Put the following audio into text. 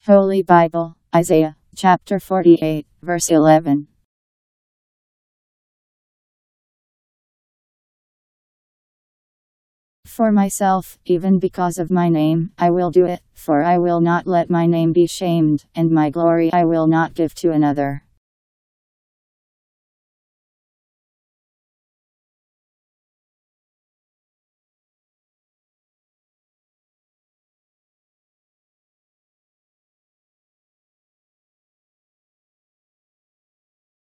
Holy Bible, Isaiah, chapter 48, verse 11. For myself, even because of my name, I will do it, for I will not let my name be shamed, and my glory I will not give to another.